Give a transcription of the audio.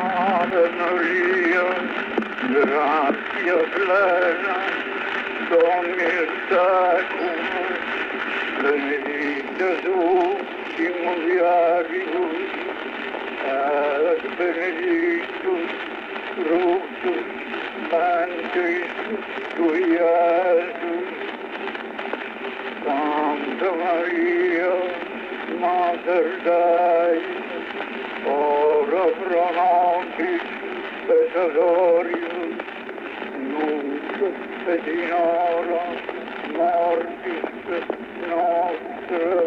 Ave Maria, gratia plena, Dominus tecum, benedicta tu in mulieribus, et benedictus fructus ventris tui, Iesus. Santa Maria, Mater Dei, ora pro nobis peccatoribus, nunc et in hora mortis nostre.